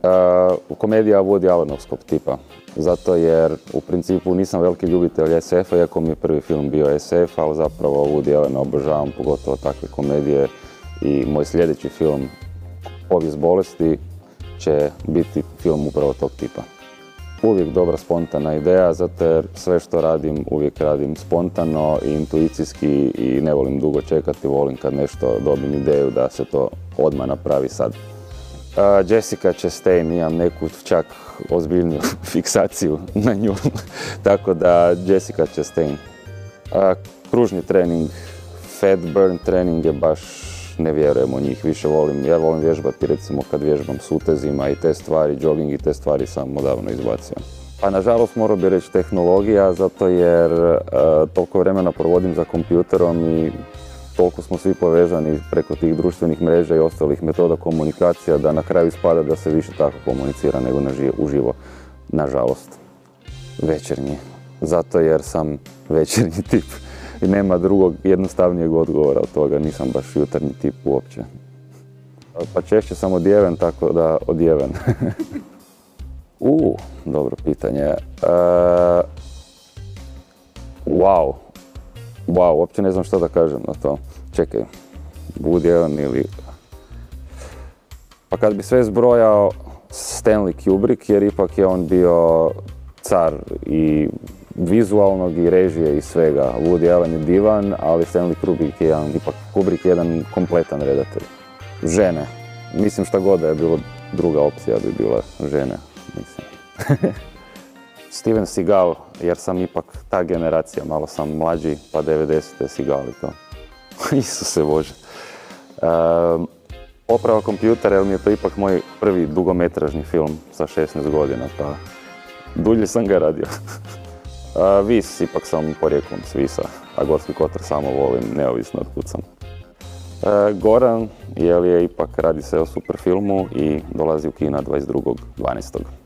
Komedija Woody Allenovskog tipa. Zato jer u principu nisam veliki ljubitelj SF-a, iako mi je prvi film bio SF, ali zapravo Woody Allena obožavam, pogotovo takve komedije. I moj sljedeći film, Povijest bolesti, će biti film upravo tog tipa. Uvijek dobra spontana ideja, zato jer sve što radim uvijek radim spontano i intuicijski i ne volim dugo čekati, volim kad nešto dobim ideju da se to odmah napravi sad. Jessica Chastain, imam neku čak ozbiljniju fiksaciju na nju, tako da Jessica Chastain. Kružni trening, fat burn trening je baš, ne vjerujem u njih, više volim, ja volim vježbati recimo kad vježbam s utezima i te stvari, jogging i te stvari sam odavno izbacio. Pa nažalost morao bi reći tehnologija, zato jer toliko vremena provodim za kompjuterom i toliko smo svi povezani preko tih društvenih mreža i ostalih metoda komunikacija da na kraju ispada da se više tako komunicira nego uživo. Nažalost, večernji. Zato jer sam večernji tip i nema drugog jednostavnijeg odgovora od toga, nisam baš jutarnji tip uopće. Pa češće sam odjeven, tako da odjeven. Dobro pitanje. Wow, uopće ne znam što da kažem na to. Čekaj, Woody Allen ili... Pa kad bi sve zbrojao, Stanley Kubrick, jer ipak je on bio car i vizualnog i režije i svega. Woody Allen je divan, ali Stanley Kubrick je jedan kompletan redatelj. Žene. Mislim šta god da je bilo druga opcija bi bila žene. Mislim. Steven Seagal, jer sam ipak ta generacija, malo sam mlađi, pa 90. Seagal i to. Isuse Bože. Oprava kompjutera, jer mi je to ipak moj prvi dugometražni film sa 16 godina, pa dulje sam ga radio. Vis, ipak sam porijeklom s Visa, a Gorski kotar samo volim, neovisno od kud sam. Goran, jer je ipak radi se o super filmu i dolazi u kina 22.12.